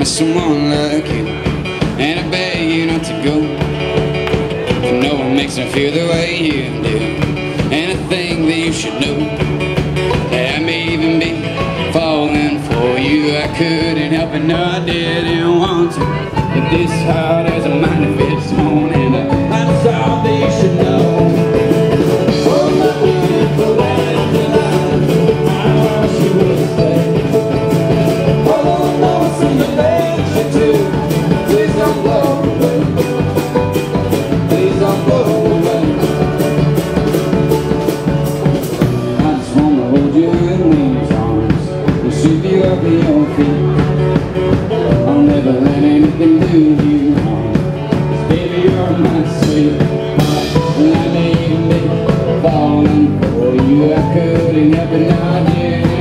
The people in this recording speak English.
me someone like you, and I beg you not to go. No one makes me feel the way you do, and I think that you should know that I may even be falling for you. I couldn't help it, no, I didn't want to, but this heart has a mind of its own, and that's all that you should know. Oh, my beautiful Angeline, I wish you would stay. Oh, no, it's in the things you do. Please don't go away. Please don't go away. I just wanna hold you in these arms and sweep you up in your feet. I'll never let anything do you harm, 'cause baby, you're my sweetheart, and I may even be falling for you. I couldn't help it, no, I didn't